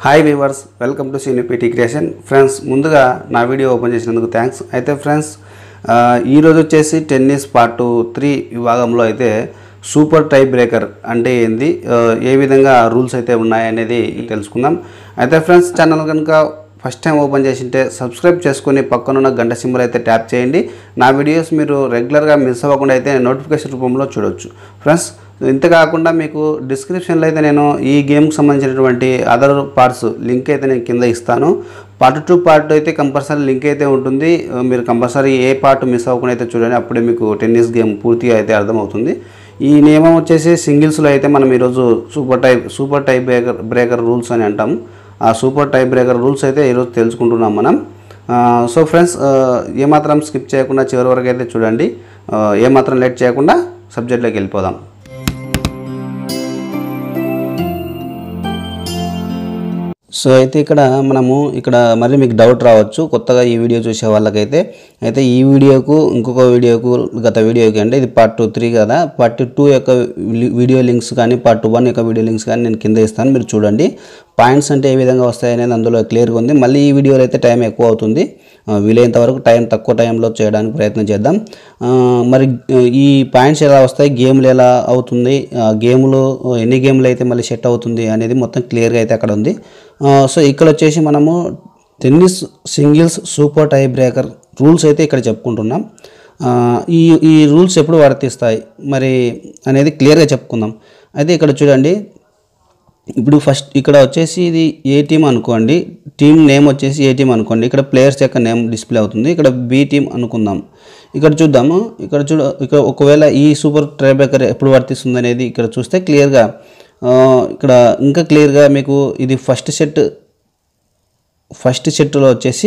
Hi viewers, welcome to సినిపిటీ creation. Friends, ముందుగా నా వీడియో ఓపెన్ చేసినందుకు థ్యాంక్స్. అయితే ఫ్రెండ్స్, ఈరోజు వచ్చేసి టెన్నిస్ పార్ట్ 3 విభాగంలో అయితే సూపర్ టై బ్రేకర్ అంటే ఏంది, ఏ విధంగా రూల్స్ అయితే ఉన్నాయనేది తెలుసుకుందాం. అయితే ఫ్రెండ్స్, ఛానల్ కనుక ఫస్ట్ టైం ఓపెన్ చేసింటే సబ్స్క్రైబ్ చేసుకొని పక్కనున్న గంట సింబల్ అయితే ట్యాప్ చేయండి. నా వీడియోస్ మీరు రెగ్యులర్గా మిస్ అవ్వకుండా అయితే నోటిఫికేషన్ రూపంలో చూడవచ్చు. ఫ్రెండ్స్, ఇంత కాకుండా మీకు డిస్క్రిప్షన్లో అయితే నేను ఈ గేమ్కి సంబంధించినటువంటి అదర్ పార్ట్స్ లింక్ అయితే నేను కింద ఇస్తాను. పార్ట్ 2 పార్ట్ అయితే కంపల్సరీ లింక్ అయితే ఉంటుంది. మీరు కంపల్సరీ ఏ పార్ట్ మిస్ అవ్వకుండా అయితే చూడండి. అప్పుడే మీకు టెన్నిస్ గేమ్ పూర్తిగా అయితే అర్థమవుతుంది. ఈ నియమం వచ్చేసి సింగిల్స్లో అయితే మనం ఈరోజు సూపర్ టై బ్రేకర్ రూల్స్ అని అంటాము. ఆ సూపర్ టై బ్రేకర్ రూల్స్ అయితే ఈరోజు తెలుసుకుంటున్నాం మనం. సో ఫ్రెండ్స్, ఏమాత్రం స్కిప్ చేయకుండా చివరి వరకు అయితే చూడండి. ఏమాత్రం లేట్ చేయకుండా సబ్జెక్ట్లోకి వెళ్ళిపోదాం. సో అయితే మనము మళ్ళీ మీకు డౌట్ రావచ్చు కొత్తగా ఈ వీడియో చూసే వాళ్ళకైతే. అయితే ఈ వీడియోకు ఇంకొక వీడియోకు గత వీడియోకి అంటే ఇది పార్ట్ 3 కదా, పార్ట్ 2 యొక్క వీడియో లింక్స్ కానీ పార్ట్ 1 యొక్క వీడియో లింక్స్ కానీ నేను కింద ఇస్తాను, మీరు చూడండి. పాయింట్స్ అంటే ఏ విధంగా వస్తాయనేది అందులో క్లియర్గా ఉంది. మళ్ళీ ఈ వీడియోలో అయితే టైం ఎక్కువ అవుతుంది, వీలైనంత వరకు తక్కువ టైంలో చేయడానికి ప్రయత్నం చేద్దాం. మరి ఈ పాయింట్స్ ఎలా వస్తాయి, గేమ్లు ఎలా అవుతుంది, గేమ్లు ఎన్ని గేమ్లు అయితే మళ్ళీ సెట్ అవుతుంది అనేది మొత్తం క్లియర్గా అయితే అక్కడ ఉంది. సో ఇక్కడ వచ్చేసి మనము tennis singles super tie breaker rules అయితే ఇక్కడ చెప్పుకుంటున్నాం. ఈ రూల్స్ ఎప్పుడు వర్తిస్తాయి మరి అనేది క్లియర్గా చెప్పుకుందాం. అయితే ఇక్కడ చూడండి, ఇప్పుడు ఫస్ట్ ఇక్కడ వచ్చేసి ఇది ఏ టీం అనుకోండి, టీం నేమ్ వచ్చేసి ఏ టీం అనుకోండి, ఇక్కడ ప్లేయర్స్ యొక్క నేమ్ డిస్ప్లే అవుతుంది. ఇక్కడ బి టీం అనుకుందాం. ఇక్కడ చూద్దాము, ఇక్కడ ఒకవేళ ఈ సూపర్ టై బ్రేకర్ ఎప్పుడు వర్తిస్తుంది అనేది ఇక్కడ చూస్తే క్లియర్గా ఇక్కడ ఇంకా క్లియర్గా మీకు ఇది ఫస్ట్ సెట్లో వచ్చేసి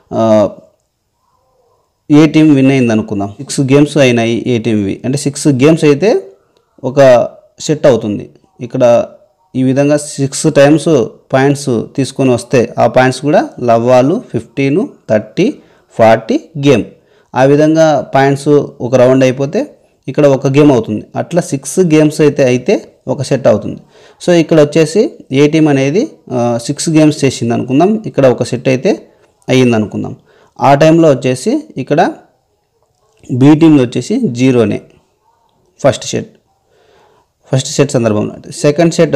ఏ టీం విన్ అయింది అనుకుందాం. 6 గేమ్స్ అయినాయి ఏ టీంవి, అంటే 6 గేమ్స్ అయితే ఒక సెట్ అవుతుంది. ఇక్కడ ఈ విధంగా 6 టైమ్స్ పాయింట్స్ తీసుకొని వస్తే ఆ పాయింట్స్ కూడా లవ్వాలు 15, 30, 40 గేమ్. ఆ విధంగా పాయింట్స్ ఒక రౌండ్ అయిపోతే ఇక్కడ ఒక గేమ్ అవుతుంది. అట్లా 6 గేమ్స్ అయితే ఒక సెట్ అవుతుంది. సో ఇక్కడ వచ్చేసి ఏ టీం అనేది 6 గేమ్స్ చేసింది అనుకుందాం, ఇక్కడ ఒక సెట్ అయితే అయ్యింది అనుకుందాం. ఆ టైంలో వచ్చేసి ఇక్కడ బి టీంలో వచ్చేసి 0నే ఫస్ట్ సెట్ సందర్భంలో. సెకండ్ సెట్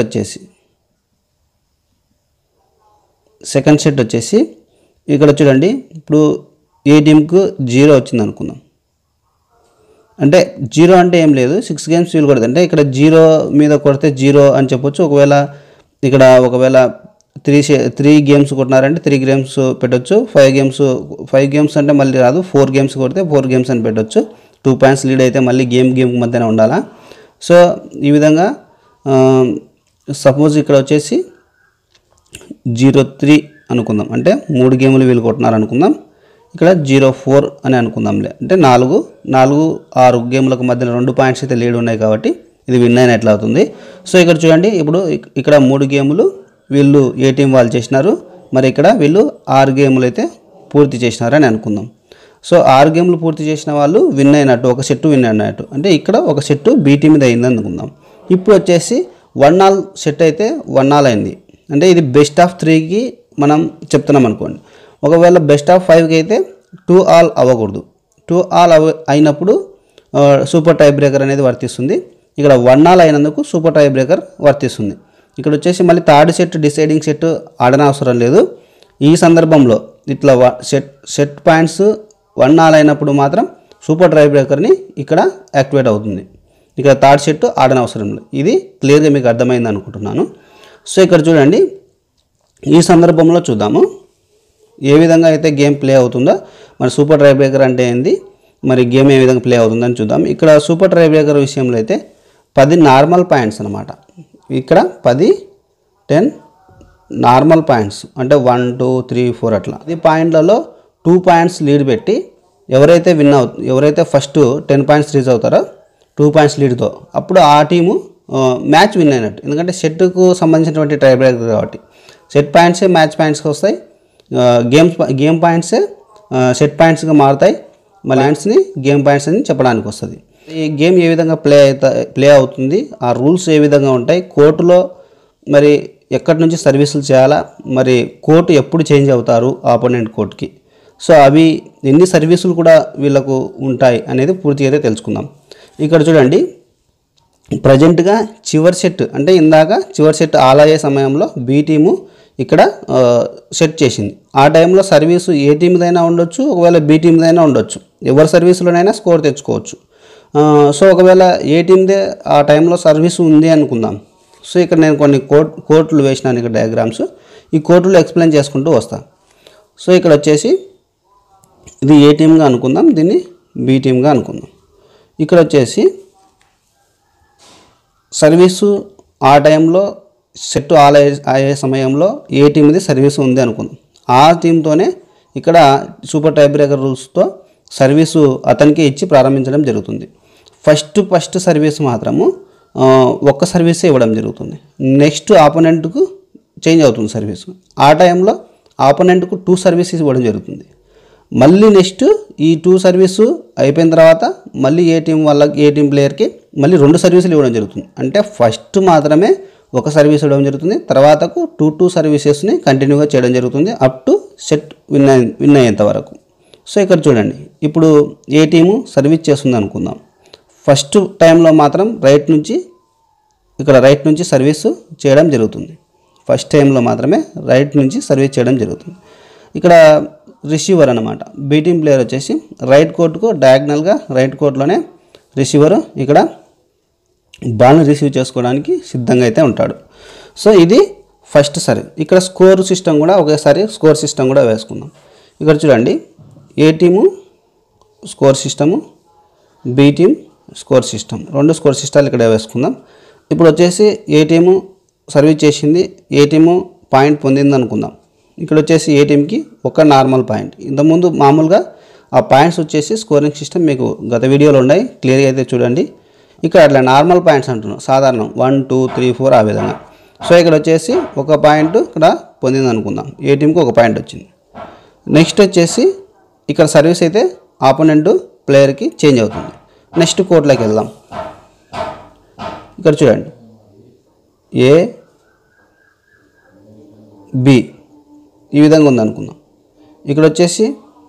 వచ్చేసి ఇక్కడ చూడండి, ఇప్పుడు ఏ టీంకు 0 వచ్చింది అనుకుందాం. అంటే 0 అంటే ఏం లేదు, 6 గేమ్స్ వీలు కొడుతుంది. అంటే ఇక్కడ 0 మీద కొడితే 0 అని చెప్పొచ్చు. ఒకవేళ 3 గేమ్స్ కొట్టినారంటే 3 గేమ్స్ పెట్టవచ్చు. 5 గేమ్స్ అంటే మళ్ళీ రాదు, 4 గేమ్స్ కొడితే 4 గేమ్స్ అని పెట్టవచ్చు. 2 పాయింట్స్ లీడ్ అయితే మళ్ళీ గేమ్ మధ్యనే ఉండాలా. సో ఈ విధంగా సపోజ్ ఇక్కడ వచ్చేసి 0-3 అనుకుందాం, అంటే 3 గేములు వీలు కొట్టినారు అనుకుందాం. ఇక్కడ 0-4 అని అనుకుందాంలే, అంటే 4-6 గేమ్లకు మధ్యన 2 పాయింట్స్ అయితే లీడ్ ఉన్నాయి కాబట్టి ఇది విన్ అయినట్లు అవుతుంది. సో ఇక్కడ చూడండి, ఇప్పుడు ఇక్కడ 3 గేములు వీళ్ళు ఏ టీం వాళ్ళు చేసినారు, మరి ఇక్కడ వీళ్ళు 6 గేములు అయితే పూర్తి చేసినారని అనుకుందాం. సో 6 గేమ్లు పూర్తి చేసిన వాళ్ళు విన్ అయినట్టు, ఒక సెట్ విన్ అయినట్టు. అంటే ఇక్కడ ఒక సెట్ బి టీం మీద అయింది అనుకుందాం. ఇప్పుడు వచ్చేసి 1-all సెట్ అయితే 1-all అయింది, అంటే ఇది బెస్ట్ ఆఫ్ 3కి మనం చెప్తున్నాం అనుకోండి. ఒకవేళ బెస్ట్ ఆఫ్ 5కి అయితే 2-all అవ్వకూడదు. 2-all అయినప్పుడు సూపర్ టై బ్రేకర్ అనేది వర్తిస్తుంది. ఇక్కడ 1-all అయినందుకు సూపర్ టై బ్రేకర్ వర్తిస్తుంది. ఇక్కడ వచ్చేసి మళ్ళీ థర్డ్ సెట్ డిసైడింగ్ సెట్ ఆడనవసరం లేదు. ఈ సందర్భంలో ఇట్లా సెట్ పాయింట్స్ 1-all అయినప్పుడు మాత్రం సూపర్ టై బ్రేకర్ని ఇక్కడ యాక్టివేట్ అవుతుంది. ఇక్కడ థర్డ్ సెట్ ఆడనవసరం లేదు. ఇది క్లియర్గా మీకు అర్థమైంది అనుకుంటున్నాను. సో ఇక్కడ చూడండి, ఈ సందర్భంలో చూద్దాము ఏ విధంగా అయితే గేమ్ ప్లే అవుతుందో. మరి సూపర్ టై బ్రేకర్ అంటే ఏంది, మరి గేమ్ ఏ విధంగా ప్లే అవుతుందని చూద్దాం. ఇక్కడ సూపర్ టై బ్రేకర్ విషయంలో అయితే 10 నార్మల్ పాయింట్స్ అనమాట. ఇక్కడ 10, 10 నార్మల్ పాయింట్స్, అంటే 1, 2, 3, 4 అట్లా. ఈ పాయింట్లలో 2 పాయింట్స్ లీడ్ పెట్టి ఎవరైతే ఫస్ట్ 10 పాయింట్స్ రీచ్ అవుతారో 2 పాయింట్స్ లీడ్తో, అప్పుడు ఆ టీము మ్యాచ్ విన్ అయినట్టు. ఎందుకంటే సెట్కు సంబంధించినటువంటి టై బ్రేకర్ కాబట్టి సెట్ పాయింట్సే మ్యాచ్ పాయింట్స్కి వస్తాయి, గేమ్ పాయింట్సే సెట్ పాయింట్స్గా మారుతాయి. మళ్ళీ పాయింట్స్ని గేమ్ పాయింట్స్ అని చెప్పడానికి వస్తుంది. ఈ గేమ్ ఏ విధంగా ప్లే అవుతుంది, ఆ రూల్స్ ఏ విధంగా ఉంటాయి, కోర్టులో మరి ఎక్కడి నుంచి సర్వీసులు చేయాలా, మరి కోర్టు ఎప్పుడు చేంజ్ అవుతారు ఆపోనెంట్ కోర్టుకి, సో అవి ఎన్ని సర్వీసులు కూడా వీళ్ళకు ఉంటాయి అనేది పూర్తిగా అయితే తెలుసుకుందాం. ఇక్కడ చూడండి, ప్రజెంట్గా చివరి సెట్ అంటే ఇందాక చివరి సెట్ ఆల్ అయ్యే సమయంలో బి టీము ఇక్కడ సెట్ చేసింది. ఆ టైంలో సర్వీసు ఏ టీమ్దైనా ఉండొచ్చు, ఒకవేళ బి టీమ్దైనా ఉండొచ్చు, ఎవరి సర్వీసులోనైనా స్కోర్ తెచ్చుకోవచ్చు. సో ఒకవేళ ఏ టీమ్దే ఆ టైంలో సర్వీసు ఉంది అనుకుందాం. సో ఇక్కడ నేను కొన్ని కోర్టులు వేసినాను, ఇక్కడ డయాగ్రామ్స్, ఈ కోర్టులు ఎక్స్ప్లెయిన్ చేసుకుంటూ వస్తాను. సో ఇక్కడ వచ్చేసి ఇది ఏ టీమ్గా అనుకుందాం, దీన్ని బి టీమ్గా అనుకుందాం. ఇక్కడ వచ్చేసి సర్వీసు ఆ టైంలో సెట్ ఆల్ అయ్యే సమయంలో ఏ టీమ్ది సర్వీసు ఉంది అనుకుందాం. ఆ టీంతోనే ఇక్కడ సూపర్ టై బ్రేకర్ రూల్స్తో సర్వీసు అతనికి ఇచ్చి ప్రారంభించడం జరుగుతుంది. ఫస్ట్ సర్వీస్ మాత్రము ఒక్క సర్వీసే ఇవ్వడం జరుగుతుంది. నెక్స్ట్ ఆపోనెంట్కు చేంజ్ అవుతుంది సర్వీసు. ఆ టైంలో ఆపోనెంట్కు 2 సర్వీసెస్ ఇవ్వడం జరుగుతుంది. మళ్ళీ నెక్స్ట్ ఈ 2 సర్వీసు అయిపోయిన తర్వాత మళ్ళీ ఏ టీం ప్లేయర్కి మళ్ళీ 2 సర్వీసులు ఇవ్వడం జరుగుతుంది. అంటే ఫస్ట్ మాత్రమే ఒక సర్వీస్ ఇవ్వడం జరుగుతుంది, తర్వాతకు 2 సర్వీసెస్ని కంటిన్యూగా చేయడం జరుగుతుంది అప్ టు సెట్ విన్ అయ్యేంత వరకు. సో ఇక్కడ చూడండి, ఇప్పుడు ఏ టీము సర్వీస్ చేస్తుంది అనుకుందాం. ఫస్ట్ టైంలో మాత్రం రైట్ నుంచి సర్వీసు చేయడం జరుగుతుంది. ఫస్ట్ టైంలో మాత్రమే రైట్ నుంచి సర్వీస్ చేయడం జరుగుతుంది. ఇక్కడ రిసీవర్ అన్నమాట, బి టీం ప్లేయర్ వచ్చేసి రైట్ కోర్టుకు డయాగ్నల్గా రైట్ కోర్టులోనే రిసీవరు ఇక్కడ బాల్ని రిసీవ్ చేసుకోవడానికి సిద్ధంగా అయితే ఉంటాడు. సో ఇది ఫస్ట్ సర్వీస్. ఇక్కడ స్కోర్ సిస్టమ్ కూడా ఒకేసారి స్కోర్ సిస్టమ్ కూడా వేసుకుందాం. ఇక్కడ చూడండి, A team score system, B team score system, 2 score సిస్టాలు ఇక్కడ వేసుకుందాం. ఇప్పుడు వచ్చేసి ఏ టీము సర్వీస్ చేసింది, ఏ టీము పాయింట్ పొందింది అనుకుందాం. ఇక్కడ వచ్చేసి ఏ టీంకి ఒక నార్మల్ పాయింట్. ఇంతకుముందు మామూలుగా ఆ పాయింట్స్ వచ్చేసి స్కోరింగ్ సిస్టమ్ మీకు గత వీడియోలో ఉన్నాయి, క్లియర్గా అయితే చూడండి. ఇక్కడ అట్లా నార్మల్ పాయింట్స్ అంటున్నాం, సాధారణం 1 2 3 4 ఆ విధంగా. సో ఇక్కడ వచ్చేసి ఒక పాయింట్ ఇక్కడ పొందింది అనుకుందాం, ఏ టీంకి ఒక పాయింట్ వచ్చింది. నెక్స్ట్ వచ్చేసి ఇక్కడ సర్వీస్ అయితే ఆపోనెంట్ ప్లేయర్కి చేంజ్ అవుతుంది. నెక్స్ట్ కోర్టులోకి వెళ్దాం. ఇక్కడ చూడండి, ఏ బి ఈ విధంగా ఉంది అనుకుందాం. ఇక్కడ వచ్చేసి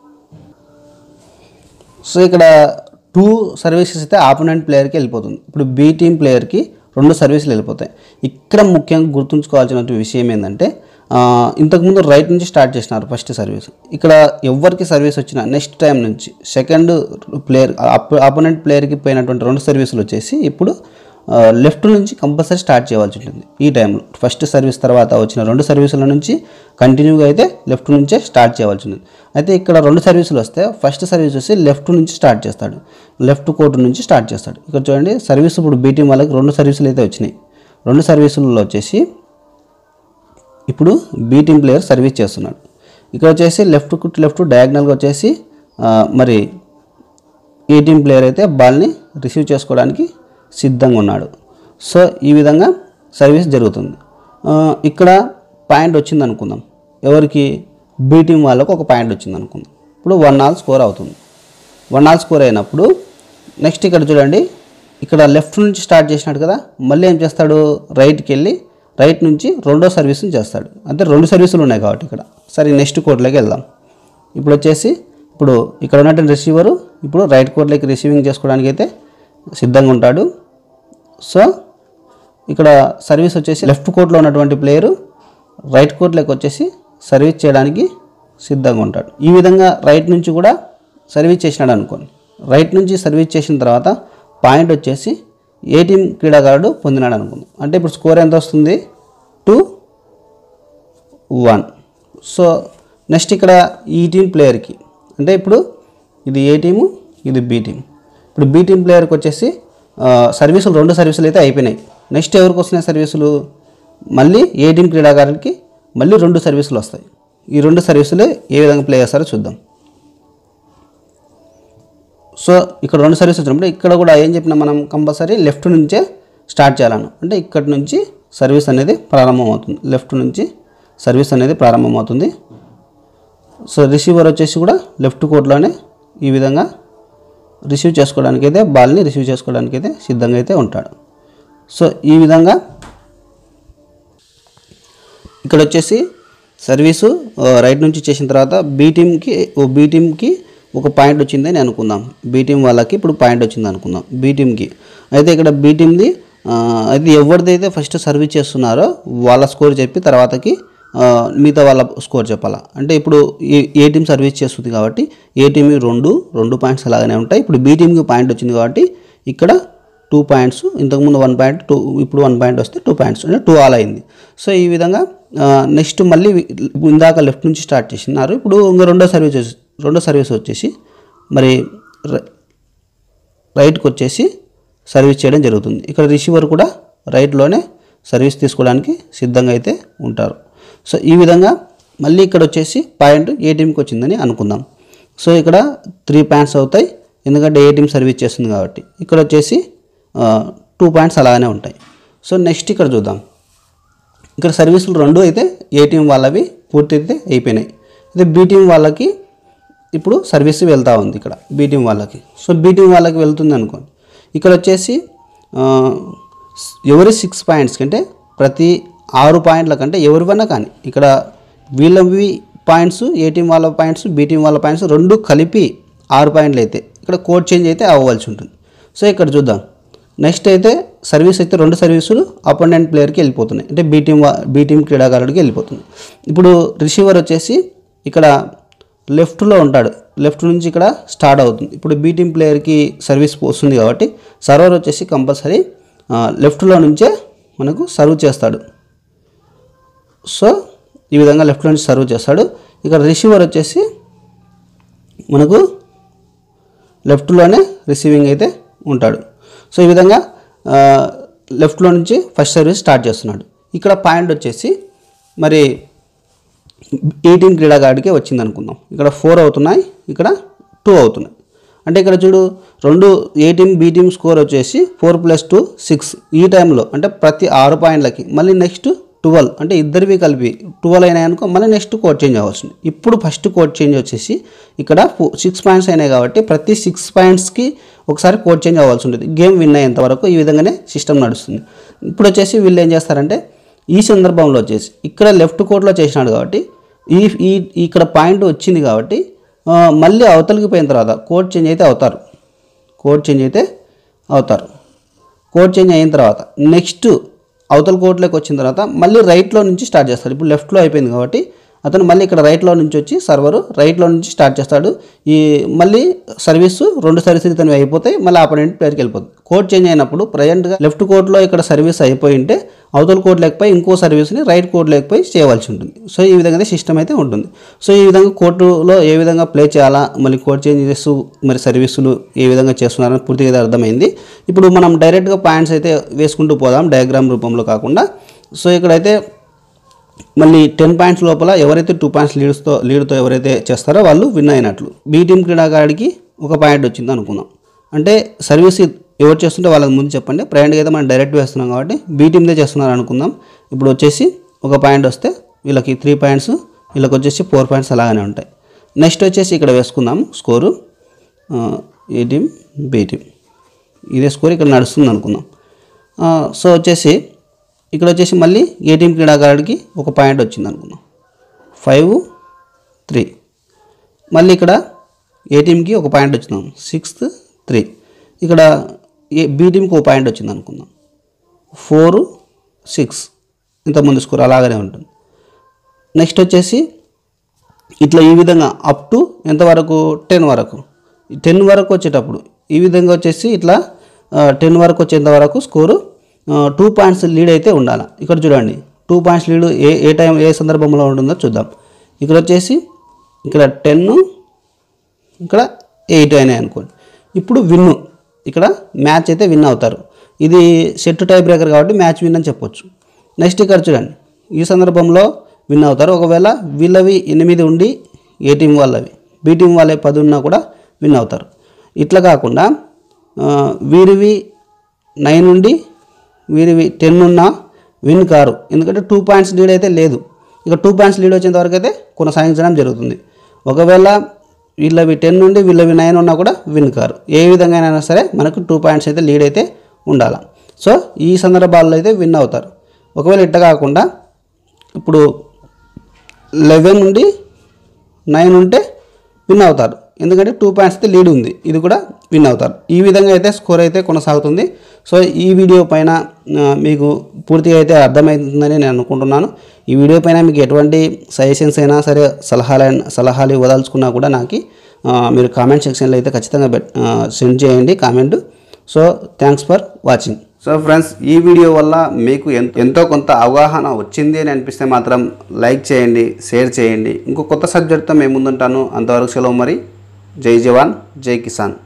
సో ఇక్కడ 2 సర్వీసెస్ అయితే ఆపోనెంట్ ప్లేయర్కి వెళ్ళిపోతుంది. ఇప్పుడు బి టీం ప్లేయర్కి 2 సర్వీసులు వెళ్ళిపోతాయి. ఇక్కడ ముఖ్యంగా గుర్తుంచుకోవాల్సిన విషయం ఏంటంటే, ఇంతకుముందు రైట్ నుంచి స్టార్ట్ చేసినారు ఫస్ట్ సర్వీస్. ఇక్కడ ఎవరికి సర్వీస్ వచ్చినా నెక్స్ట్ టైం నుంచి సెకండ్ ప్లేయర్ ఆపోనెంట్ ప్లేయర్కి పోయినటువంటి 2 సర్వీసులు వచ్చేసి ఇప్పుడు లెఫ్ట్ నుంచి కంపల్సరీ స్టార్ట్ చేయవలసి ఉంటుంది. ఈ టైంలో ఫస్ట్ సర్వీస్ తర్వాత వచ్చిన 2 సర్వీసుల నుంచి కంటిన్యూగా అయితే లెఫ్ట్ నుంచే స్టార్ట్ చేయవలసి ఉంటుంది. అయితే ఇక్కడ 2 సర్వీసులు వస్తే ఫస్ట్ సర్వీస్ వచ్చి లెఫ్ట్ నుంచి స్టార్ట్ చేస్తాడు, లెఫ్ట్ కోర్టు నుంచి స్టార్ట్ చేస్తాడు. ఇక్కడ చూడండి, సర్వీస్ ఇప్పుడు బి టీం వాళ్ళకి 2 సర్వీసులు అయితే వచ్చినాయి. 2 సర్వీసులలో వచ్చేసి ఇప్పుడు బి టీం ప్లేయర్ సర్వీస్ చేస్తున్నాడు. ఇక్కడ వచ్చేసి లెఫ్ట్ డయాగ్నల్గా వచ్చేసి మరి ఏ టీం ప్లేయర్ అయితే బాల్ని రిసీవ్ చేసుకోవడానికి సిద్ధంగా ఉన్నాడు. సో ఈ విధంగా సర్వీస్ జరుగుతుంది. ఇక్కడ పాయింట్ వచ్చింది అనుకుందాం, ఎవరికి బి టీం వాళ్ళకు ఒక పాయింట్ వచ్చింది అనుకుందాం. ఇప్పుడు 1-all స్కోర్ అవుతుంది. 1-all స్కోర్ అయినప్పుడు నెక్స్ట్ ఇక్కడ చూడండి, ఇక్కడ లెఫ్ట్ నుంచి స్టార్ట్ చేసినాడు కదా, మళ్ళీ ఏం చేస్తాడు, రైట్కి వెళ్ళి రైట్ నుంచి 2వ సర్వీస్ని చేస్తాడు. అంటే 2 సర్వీసులు ఉన్నాయి కాబట్టి ఇక్కడ. సరే నెక్స్ట్ కోర్టులోకి వెళ్దాం. ఇప్పుడు వచ్చేసి ఇప్పుడు ఇక్కడ ఉన్నటువంటి రిసీవరు ఇప్పుడు రైట్ కోర్టులోకి రిసీవింగ్ చేసుకోవడానికి అయితే సిద్ధంగా ఉంటాడు. సో ఇక్కడ సర్వీస్ వచ్చేసి లెఫ్ట్ కోర్టులో ఉన్నటువంటి ప్లేయరు రైట్ కోర్టులోకి వచ్చేసి సర్వీస్ చేయడానికి సిద్ధంగా ఉంటాడు. ఈ విధంగా రైట్ నుంచి కూడా సర్వీస్ చేసినాడు అనుకోండి. రైట్ నుంచి సర్వీస్ చేసిన తర్వాత పాయింట్ వచ్చేసి ఏ టీం క్రీడాకారుడు పొందినాడు అనుకుందాం. అంటే ఇప్పుడు స్కోర్ ఎంత వస్తుంది, 2-1. సో నెక్స్ట్ ఇక్కడ ఈ టీం ప్లేయర్కి అంటే ఇప్పుడు ఇది ఏ టీము, ఇది బి టీం. ఇప్పుడు బి టీం ప్లేయర్కి వచ్చేసి సర్వీసులు 2 సర్వీసులు అయితే అయిపోయినాయి. నెక్స్ట్ ఎవరికి వస్తున్నాయి సర్వీసులు, మళ్ళీ ఏ టీం క్రీడాకారుడికి మళ్ళీ 2 సర్వీసులు వస్తాయి. ఈ 2 సర్వీసులు ఏ విధంగా ప్లే చేస్తారో చూద్దాం. సో ఇక్కడ 2 సర్వీస్ వచ్చినప్పుడు ఇక్కడ కూడా ఏం చెప్పినా మనం కంపల్సరీ లెఫ్ట్ నుంచే స్టార్ట్ చేయాలను. అంటే ఇక్కడ నుంచి సర్వీస్ అనేది ప్రారంభమవుతుంది, లెఫ్ట్ నుంచి సర్వీస్ అనేది ప్రారంభమవుతుంది. సో రిసీవర్ వచ్చేసి కూడా లెఫ్ట్ కోర్టులోనే ఈ విధంగా రిసీవ్ చేసుకోవడానికైతే బాల్ని రిసీవ్ చేసుకోవడానికైతే సిద్ధంగా అయితే ఉంటాడు. సో ఈ విధంగా ఇక్కడ వచ్చేసి సర్వీసు రైట్ నుంచి చేసిన తర్వాత బీ టీమ్కి ఒక పాయింట్ వచ్చిందని అనుకుందాం. బీ టీం వాళ్ళకి ఇప్పుడు పాయింట్ వచ్చింది అనుకుందాం బీ టీంకి. అయితే ఇక్కడ బీ టీంది అయితే ఎవరిదైతే ఫస్ట్ సర్వీస్ చేస్తున్నారో వాళ్ళ స్కోర్ చెప్పి తర్వాతకి మిగతా వాళ్ళ స్కోర్ చెప్పాలా. అంటే ఇప్పుడు ఏ టీం సర్వీస్ చేస్తుంది కాబట్టి ఏ టీంకి రెండు పాయింట్స్ అలాగనే ఉంటాయి. ఇప్పుడు బీ టీంకి పాయింట్ వచ్చింది కాబట్టి ఇక్కడ 2 పాయింట్స్, ఇంతకుముందు 1 పాయింట్, ఇప్పుడు 1 పాయింట్ వస్తే 2 పాయింట్స్ అంటే 2 ఆల్ అయింది. సో ఈ విధంగా నెక్స్ట్ మళ్ళీ ఇందాక లెఫ్ట్ నుంచి స్టార్ట్ చేసినారు. ఇప్పుడు ఇంకా రెండో సర్వీస్ వచ్చేసి మరి రైట్కి వచ్చేసి సర్వీస్ చేయడం జరుగుతుంది. ఇక్కడ రిసీవర్ కూడా రైట్లోనే సర్వీస్ తీసుకోవడానికి సిద్ధంగా అయితే ఉంటారు. సో ఈ విధంగా మళ్ళీ ఇక్కడ వచ్చేసి పాయింట్ ఏ టీంకి వచ్చిందని అనుకుందాం. సో ఇక్కడ 3 పాయింట్స్ అవుతాయి ఎందుకంటే ఏ టీం సర్వీస్ చేస్తుంది కాబట్టి. ఇక్కడ వచ్చేసి 2 పాయింట్స్ అలానే ఉంటాయి. సో నెక్స్ట్ ఇక్కడ చూద్దాం. ఇక్కడ సర్వీసులు 2 అయితే ఏ టీం వాళ్ళవి పూర్తి అయితే అయిపోయినాయి. అయితే బీ టీం వాళ్ళకి ఇప్పుడు సర్వీస్ వెళ్తూ ఉంది ఇక్కడ బీ టీం వాళ్ళకి. సో బీ టీం వాళ్ళకి వెళ్తుంది అనుకోండి. ఇక్కడ వచ్చేసి ఎవరి 6 పాయింట్స్ కంటే ప్రతి 6 పాయింట్ల కంటే ఎవరివన్నా కానీ ఇక్కడ వీళ్ళవి పాయింట్స్ ఏ టీం వాళ్ళ పాయింట్స్ బీ టీం వాళ్ళ పాయింట్స్ 2 కలిపి 6 పాయింట్లు అయితే ఇక్కడ కోడ్ చేంజ్ అయితే అవ్వాల్సి ఉంటుంది. సో ఇక్కడ చూద్దాం. నెక్స్ట్ అయితే సర్వీస్ అయితే 2 సర్వీసులు అపోనెంట్ ప్లేయర్కి వెళ్ళిపోతున్నాయి. అంటే బీ టీం క్రీడాకారుడికి వెళ్ళిపోతుంది. ఇప్పుడు రిసీవర్ వచ్చేసి ఇక్కడ లెఫ్ట్లో ఉంటాడు. లెఫ్ట్ నుంచి ఇక్కడ స్టార్ట్ అవుతుంది. ఇప్పుడు బీ టీం ప్లేయర్కి సర్వీస్ వస్తుంది కాబట్టి సర్వర్ వచ్చేసి కంపల్సరీ లెఫ్ట్లో నుంచే మనకు సర్వ్ చేస్తాడు. సో ఈ విధంగా లెఫ్ట్లో నుంచి సర్వ్ చేస్తాడు. ఇక్కడ రిసీవర్ వచ్చేసి మనకు లెఫ్ట్లోనే రిసీవింగ్ అయితే ఉంటాడు. సో ఈ విధంగా లెఫ్ట్లో నుంచి ఫస్ట్ సర్వీస్ స్టార్ట్ చేస్తున్నాడు. ఇక్కడ పాయింట్ వచ్చేసి మరి ఏ టీం క్రీడాకారుడికి వచ్చింది అనుకుందాం. ఇక్కడ 4 అవుతున్నాయి, ఇక్కడ 2 అవుతున్నాయి. అంటే ఇక్కడ చూడు 2 A team B team score వచ్చేసి 4 + 2 6. ఈ టైంలో అంటే ప్రతి 6 పాయింట్లకి మళ్ళీ నెక్స్ట్ 12 అంటే ఇద్దరివి కలిపి 12 అయినాయి అనుకో మళ్ళీ నెక్స్ట్ కోడ్ చేంజ్ అవ్వాల్సింది. ఇప్పుడు ఫస్ట్ కోడ్ చేంజ్ వచ్చేసి ఇక్కడ 6 పాయింట్స్ అయినాయి కాబట్టి ప్రతి 6 పాయింట్స్కి ఒకసారి కోడ్ చేంజ్ అవ్వాల్సి ఉంటుంది గేమ్ విన్ అయ్యేంత వరకు. ఈ విధంగానే సిస్టమ్ నడుస్తుంది. ఇప్పుడు వచ్చేసి వీళ్ళు ఏం చేస్తారంటే ఈ సందర్భంలో వచ్చేసి ఇక్కడ లెఫ్ట్ కోర్ట్లో చేసినాడు కాబట్టి ఇక్కడ పాయింట్ వచ్చింది కాబట్టి మళ్ళీ అవతలికి పోయిన తర్వాత కోడ్ చేంజ్ అయితే అవుతారు. కోడ్ చేంజ్ అయిన తర్వాత నెక్స్ట్ అవతల కోర్టులోకి వచ్చిన తర్వాత మళ్ళీ రైట్లో నుంచి స్టార్ట్ చేస్తారు. ఇప్పుడు లెఫ్ట్లో అయిపోయింది కాబట్టి అతను మళ్ళీ ఇక్కడ రైట్లో నుంచి వచ్చి సర్వరు రైట్లో నుంచి స్టార్ట్ చేస్తాడు. ఈ మళ్ళీ సర్వీసు 2 సర్వీసులు ఇతను అయిపోతాయి, మళ్ళీ ఆపోనెంట్ ప్లేయర్కి వెళ్ళిపోతుంది. కోడ్ చేంజ్ అయినప్పుడు ప్రజెంట్గా లెఫ్ట్ కోర్టులో ఇక్కడ సర్వీస్ అయిపోయి ఉంటే అవతల కోర్టు లేకపోయి ఇంకో సర్వీస్ని రైట్ కోర్టు లేకపోయి చేయవలసి ఉంటుంది. సో ఈ విధంగా సిస్టమ్ అయితే ఉంటుంది. సో ఈ విధంగా కోర్టులో ఏ విధంగా ప్లే చేయాలా, మళ్ళీ కోడ్ చేంజ్ చేస్తూ మరి సర్వీసులు ఏ విధంగా చేస్తున్నారని పూర్తిగా అర్థమైంది. ఇప్పుడు మనం డైరెక్ట్గా పాయింట్స్ అయితే వేసుకుంటూ పోదాం డయాగ్రామ్ రూపంలో కాకుండా. సో ఇక్కడైతే మళ్ళీ 10 పాయింట్స్ లోపల ఎవరైతే 2 పాయింట్స్ లీడ్తో ఎవరైతే చేస్తారో వాళ్ళు విన్ అయినట్లు. బీ టీం క్రీడాకారుడికి ఒక పాయింట్ వచ్చింది అనుకుందాం. అంటే సర్వీస్ ఎవరు చేస్తుంటే వాళ్ళకి ముందు చెప్పండి. ప్రయాణికి అయితే మనం డైరెక్ట్ వేస్తున్నాం కాబట్టి బీ టీందే చేస్తున్నారు అనుకుందాం. ఇప్పుడు వచ్చేసి ఒక పాయింట్ వస్తే వీళ్ళకి 3 పాయింట్స్, వీళ్ళకి వచ్చేసి 4 పాయింట్స్ అలాగనే ఉంటాయి. నెక్స్ట్ వచ్చేసి ఇక్కడ వేసుకుందాం score A team B team ఇదే స్కోర్ ఇక్కడ నడుస్తుంది అనుకుందాం. సో వచ్చేసి ఇక్కడ వచ్చేసి మళ్ళీ ఏ టీం క్రీడాకారుడికి ఒక పాయింట్ వచ్చింది అనుకుందాం 5-3. మళ్ళీ ఇక్కడ ఏ టీంకి ఒక పాయింట్ వచ్చిందాం 6-3. ఇక్కడ బీ టీంకి ఒక పాయింట్ వచ్చింది అనుకుందాం 4-6. ఇంతకుముందు స్కోర్ అలాగనే ఉంటుంది. నెక్స్ట్ వచ్చేసి ఇట్లా ఈ విధంగా అప్ టు ఎంతవరకు 10 వరకు. 10 వరకు వచ్చేటప్పుడు ఈ విధంగా వచ్చేసి ఇట్లా 10 వరకు వచ్చేంత వరకు స్కోరు 2 పాయింట్స్ లీడ్ అయితే ఉండాలి. ఇక్కడ చూడండి 2 పాయింట్స్ లీడ్ ఏ సందర్భంలో ఉంటుందో చూద్దాం. ఇక్కడ వచ్చేసి ఇక్కడ 10 ఇక్కడ 8 అయినాయి అనుకోండి. ఇప్పుడు విన్ ఇక్కడ మ్యాచ్ అయితే విన్ అవుతారు. ఇది సెట్ టై బ్రేకర్ కాబట్టి మ్యాచ్ విన్ అని చెప్పొచ్చు. నెక్స్ట్ ఇక్కడ చూడండి ఈ సందర్భంలో విన్ అవుతారు. ఒకవేళ వీళ్ళవి 8 ఉండి ఏ టీం వాళ్ళవి బీ టీం వాళ్ళవి 10 ఉన్నా కూడా విన్ అవుతారు. ఇట్లా కాకుండా వీరివి 9 ఉండి వీరివి 10 ఉన్నా విన్ కారు. ఎందుకంటే 2 పాయింట్స్ లీడ్ అయితే లేదు. ఇక 2 పాయింట్స్ లీడ్ వచ్చేంత వరకు అయితే కొనసాగించడం జరుగుతుంది. ఒకవేళ వీళ్ళవి 10 నుండి వీళ్ళవి 9 ఉన్నా కూడా విన్ కారు. ఏ విధంగా అయినా సరే మనకు 2 పాయింట్స్ అయితే లీడ్ అయితే ఉండాలి. సో ఈ సందర్భాల్లో అయితే విన్ అవుతారు. ఒకవేళ ఇట్ట కాకుండా ఇప్పుడు 11 నుండి 9 ఉంటే విన్ అవుతారు, ఎందుకంటే 2 పాయింట్స్ అయితే లీడ్ ఉంది, ఇది కూడా విన్ అవుతారు. ఈ విధంగా అయితే స్కోర్ అయితే కొనసాగుతుంది. సో ఈ వీడియో పైన మీకు పూర్తిగా అయితే అర్థమవుతుందని నేను అనుకుంటున్నాను. ఈ వీడియో పైన మీకు ఎటువంటి సజెషన్స్ అయినా సరే, సలహాలు ఇవ్వదలుచుకున్నా కూడా నాకు మీరు కామెంట్ సెక్షన్లో అయితే ఖచ్చితంగా సెండ్ చేయండి comment. So thanks for watching. So friends, ఈ వీడియో వల్ల మీకు ఎంతో కొంత అవగాహన వచ్చింది అని అనిపిస్తే మాత్రం లైక్ చేయండి, షేర్ చేయండి. ఇంకో కొత్త సబ్జెక్ట్తో మేము ముందుంటాను. అంతవరకు సెలవు మరి. జై జవాన్, జై కిసాన్.